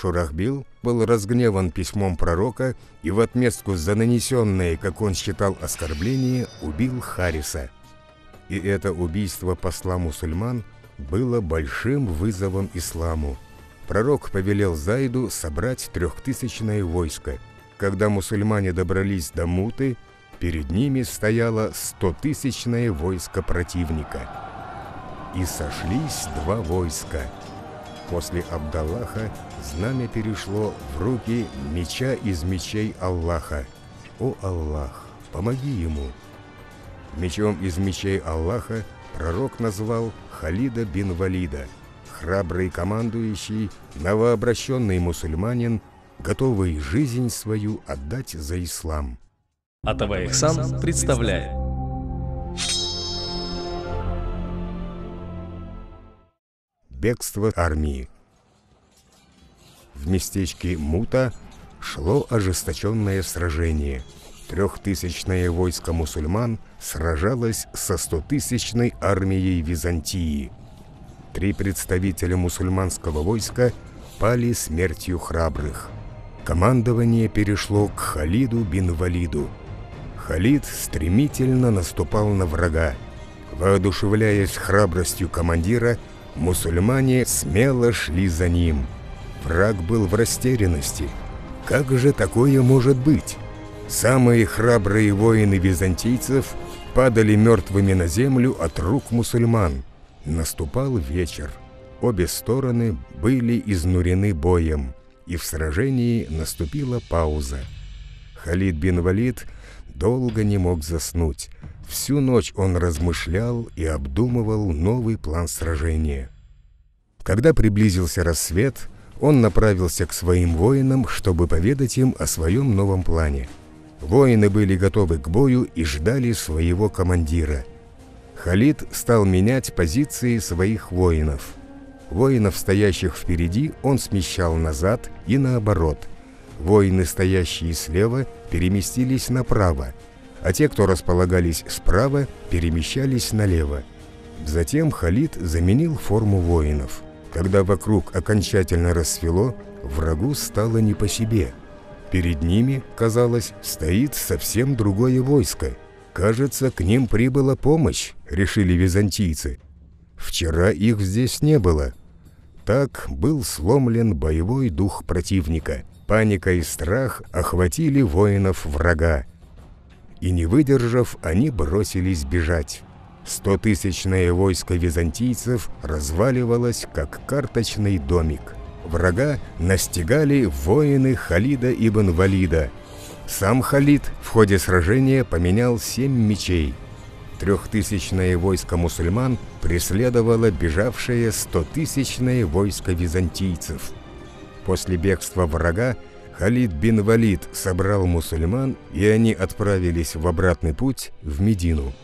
Шурахбил был разгневан письмом пророка и в отместку за нанесенное, как он считал, оскорбление, убил Хариса. И это убийство посла мусульман было большим вызовом исламу. Пророк повелел Зайду собрать 3000-е войско. Когда мусульмане добрались до Муты, перед ними стояло 100-тысячное войско противника. И сошлись два войска. После Абдаллаха знамя перешло в руки меча из мечей Аллаха. «О Аллах, помоги ему!» Мечом из мечей Аллаха пророк назвал Халида бин Валида, храбрый командующий, новообращенный мусульманин, готовый жизнь свою отдать за ислам. АТВ Ихсан представляет. Бегство армии. В местечке Мута шло ожесточенное сражение. 3000-е войско мусульман сражалось со 100-тысячной армией Византии. 3 представителя мусульманского войска пали смертью храбрых. Командование перешло к Халиду бин Валиду. Халид стремительно наступал на врага. Воодушевляясь храбростью командира, мусульмане смело шли за ним. Враг был в растерянности. Как же такое может быть? Самые храбрые воины византийцев падали мертвыми на землю от рук мусульман. Наступал вечер. Обе стороны были изнурены боем, и в сражении наступила пауза. Халид бин Валид долго не мог заснуть. Всю ночь он размышлял и обдумывал новый план сражения. Когда приблизился рассвет, он направился к своим воинам, чтобы поведать им о своем новом плане. Воины были готовы к бою и ждали своего командира. Халид стал менять позиции своих воинов. Воинов, стоящих впереди, он смещал назад и наоборот. Воины, стоящие слева, переместились направо, а те, кто располагались справа, перемещались налево. Затем Халид заменил форму воинов. Когда вокруг окончательно рассвело, врагу стало не по себе. Перед ними, казалось, стоит совсем другое войско. Кажется, к ним прибыла помощь, решили византийцы. Вчера их здесь не было. Так был сломлен боевой дух противника. Паника и страх охватили воинов врага. И не выдержав, они бросились бежать. 100-тысячное войско византийцев разваливалось, как карточный домик. Врага настигали воины Халида ибн Валида. Сам Халид в ходе сражения поменял 7 мечей. 3000-е войско мусульман преследовало бежавшее 100-тысячное войско византийцев. После бегства врага Халид бин Валид собрал мусульман, и они отправились в обратный путь в Медину.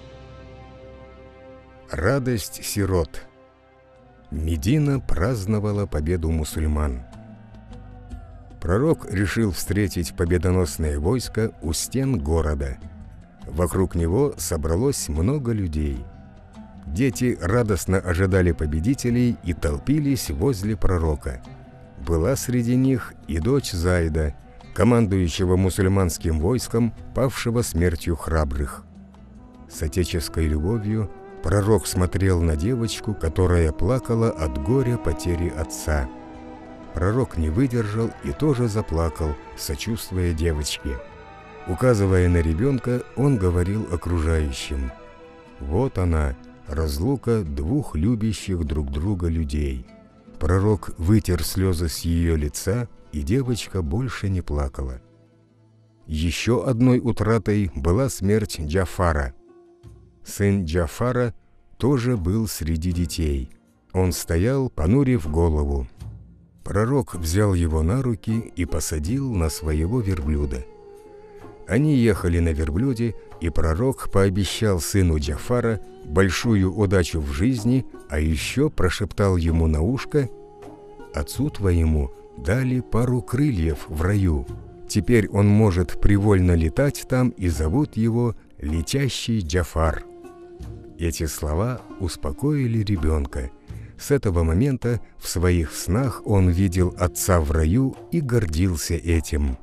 Радость сирот. Медина праздновала победу мусульман. Пророк решил встретить победоносное войско у стен города. Вокруг него собралось много людей. Дети радостно ожидали победителей и толпились возле пророка. Была среди них и дочь Зайда, командующего мусульманским войском, павшего смертью храбрых. С отеческой любовью пророк смотрел на девочку, которая плакала от горя потери отца. Пророк не выдержал и тоже заплакал, сочувствуя девочке. Указывая на ребенка, он говорил окружающим: «Вот она, разлука двух любящих друг друга людей». Пророк вытер слезы с ее лица, и девочка больше не плакала. Еще одной утратой была смерть Джафара. Сын Джафара тоже был среди детей. Он стоял, понурив голову. Пророк взял его на руки и посадил на своего верблюда. Они ехали на верблюде, и пророк пообещал сыну Джафара большую удачу в жизни, а еще прошептал ему на ушко: «Отцу твоему дали пару крыльев в раю. Теперь он может привольно летать там, и зовут его Летящий Джафар». Эти слова успокоили ребенка. С этого момента в своих снах он видел отца в раю и гордился этим.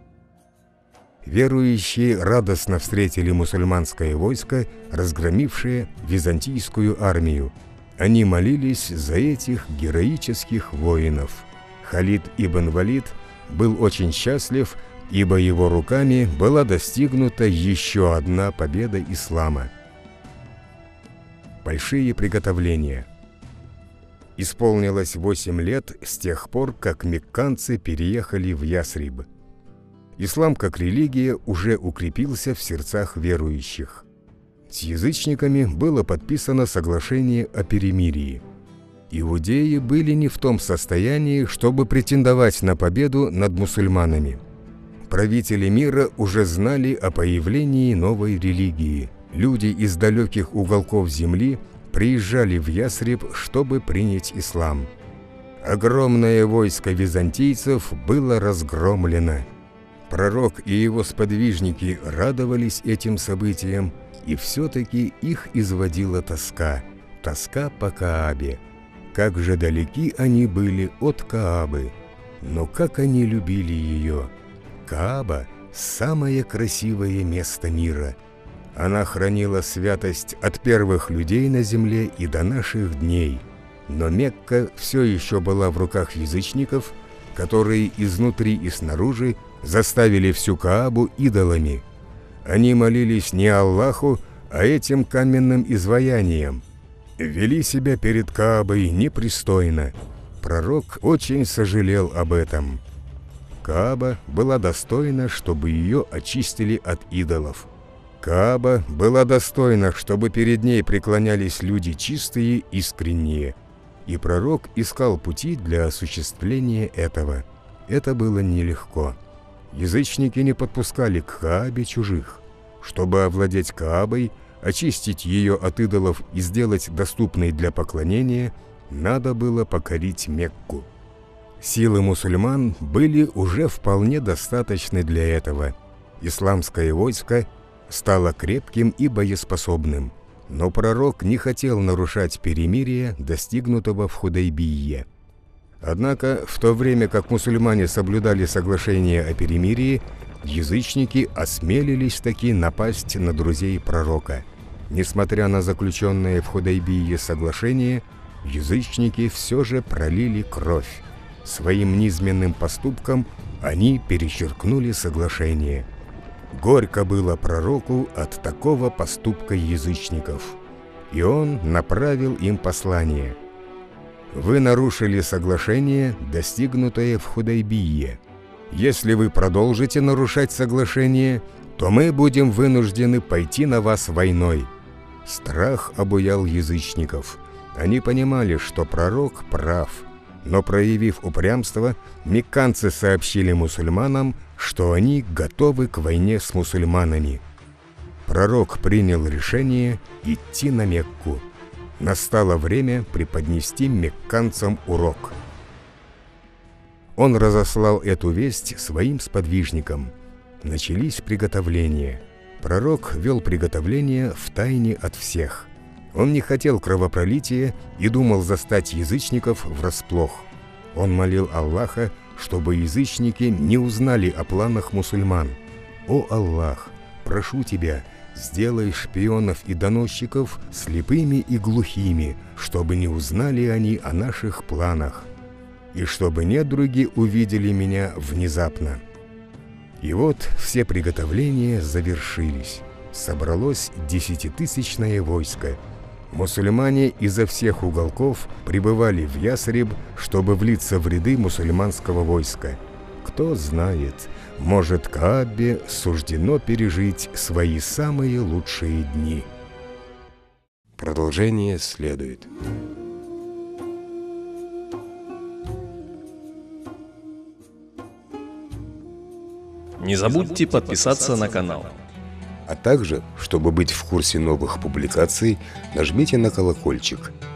Верующие радостно встретили мусульманское войско, разгромившее византийскую армию. Они молились за этих героических воинов. Халид ибн Валид был очень счастлив, ибо его руками была достигнута еще одна победа ислама. Большие приготовления. Исполнилось 8 лет с тех пор, как мекканцы переехали в Ясриб. Ислам как религия уже укрепился в сердцах верующих. С язычниками было подписано соглашение о перемирии. Иудеи были не в том состоянии, чтобы претендовать на победу над мусульманами. Правители мира уже знали о появлении новой религии. Люди из далеких уголков земли приезжали в Ясриб, чтобы принять ислам. Огромное войско византийцев было разгромлено. Пророк и его сподвижники радовались этим событиям, и все-таки их изводила тоска по Каабе. Как же далеки они были от Каабы, но как они любили ее. Кааба – самое красивое место мира. Она хранила святость от первых людей на земле и до наших дней. Но Мекка все еще была в руках язычников, которые изнутри и снаружи заставили всю Каабу идолами. Они молились не Аллаху, а этим каменным изваяниям. Вели себя перед Каабой непристойно. Пророк очень сожалел об этом. Кааба была достойна, чтобы ее очистили от идолов. Кааба была достойна, чтобы перед ней преклонялись люди чистые, искренние. И пророк искал пути для осуществления этого. Это было нелегко. Язычники не подпускали к Каабе чужих. Чтобы овладеть Каабой, очистить ее от идолов и сделать доступной для поклонения, надо было покорить Мекку. Силы мусульман были уже вполне достаточны для этого. Исламское войско стало крепким и боеспособным. Но пророк не хотел нарушать перемирие, достигнутого в Худайбие. Однако, в то время как мусульмане соблюдали соглашение о перемирии, язычники осмелились таки напасть на друзей пророка. Несмотря на заключенное в Худайбие соглашение, язычники все же пролили кровь. Своим низменным поступком они перечеркнули соглашение. Горько было пророку от такого поступка язычников, и он направил им послание. «Вы нарушили соглашение, достигнутое в Худайбие. Если вы продолжите нарушать соглашение, то мы будем вынуждены пойти на вас войной». Страх обуял язычников. Они понимали, что пророк прав, но, проявив упрямство, мекканцы сообщили мусульманам, что они готовы к войне с мусульманами. Пророк принял решение идти на Мекку. Настало время преподнести мекканцам урок. Он разослал эту весть своим сподвижникам. Начались приготовления. Пророк вел приготовления втайне от всех. Он не хотел кровопролития и думал застать язычников врасплох. Он молил Аллаха, чтобы язычники не узнали о планах мусульман. «О Аллах, прошу Тебя, сделай шпионов и доносчиков слепыми и глухими, чтобы не узнали они о наших планах, и чтобы недруги увидели меня внезапно». И вот все приготовления завершились. Собралось 10-тысячное войско. Мусульмане изо всех уголков прибывали в Ясриб, чтобы влиться в ряды мусульманского войска. Кто знает, может, Каабе суждено пережить свои самые лучшие дни. Продолжение следует. Не забудьте подписаться на канал. А также, чтобы быть в курсе новых публикаций, нажмите на колокольчик.